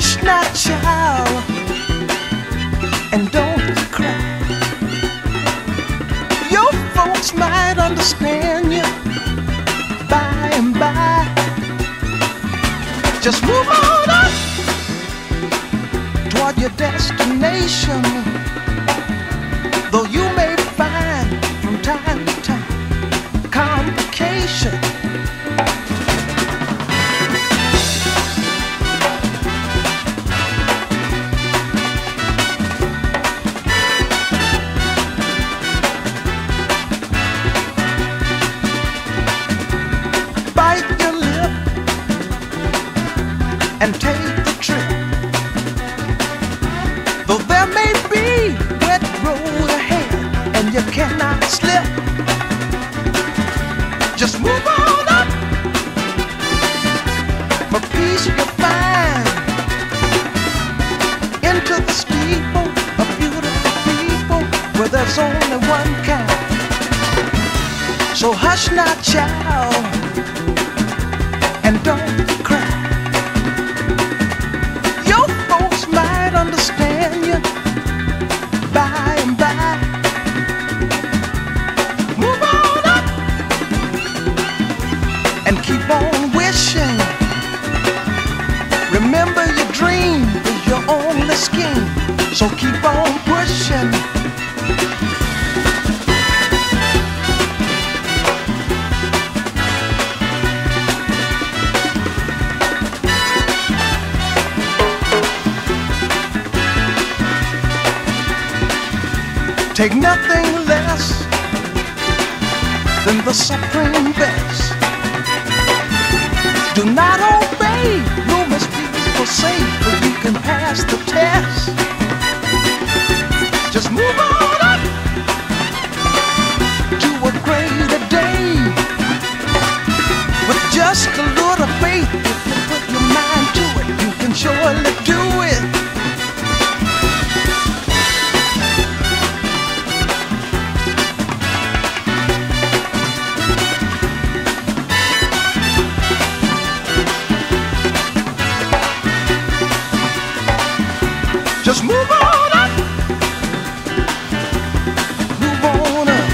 hush not, child, and don't cry. Your folks might understand you by and by. Just move on up toward your destination, though you may find from time to time complication. Bite your lip and take the trip, though there may be wet road ahead and you cannot slip. Just move on up for peace you'll find into the steeple of beautiful people where there's only one kind. So hush not, child, and don't cry. Your folks might understand you by and by. Move on up and keep on wishing. Remember your dream is your only scheme, so keep on pushing. Take nothing less than the supreme best. Do not obey rumors people say, but you can pass the test. Just move on up to a greater day with just a little faith. If you put your mind to it, you can surely do it. Just move on up, move on up,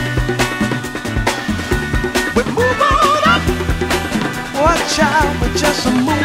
but move on up. Watch out, but just a move